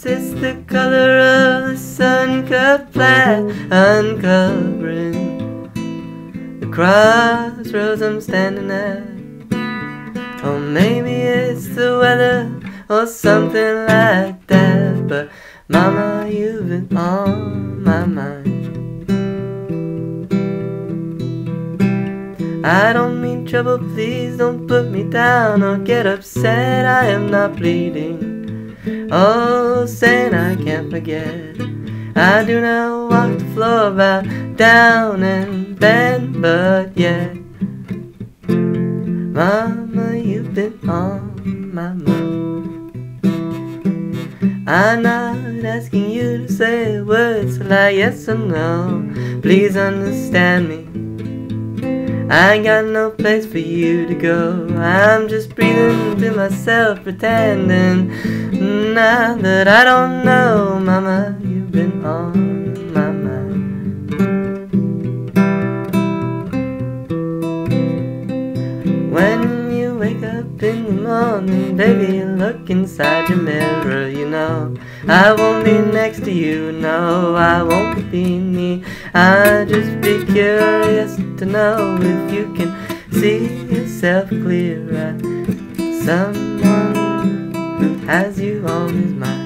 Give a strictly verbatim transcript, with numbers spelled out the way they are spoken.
Yes, it's the color of the sun-cut plaid, uncovering the crossroads I'm standing at. Or maybe it's the weather or something like that, but Mama, you've been on my mind. I don't mean trouble, please don't put me down or get upset. I am not bleeding, oh, saying I can't forget. I do not walk the floor, bow down and bend, but yet Mama, you've been on my mind. I'm not asking you to say words like yes or no. Please understand me, I ain't got no place for you to go. I'm just breathing to myself, pretending now that I don't know. Mama, you've been on my mind. When you wake up in the morning, baby, look inside your mirror. You know I won't be next to you, no, I won't be me. I'll just be curious to know if you can see yourself clear as someone who has you on his mind.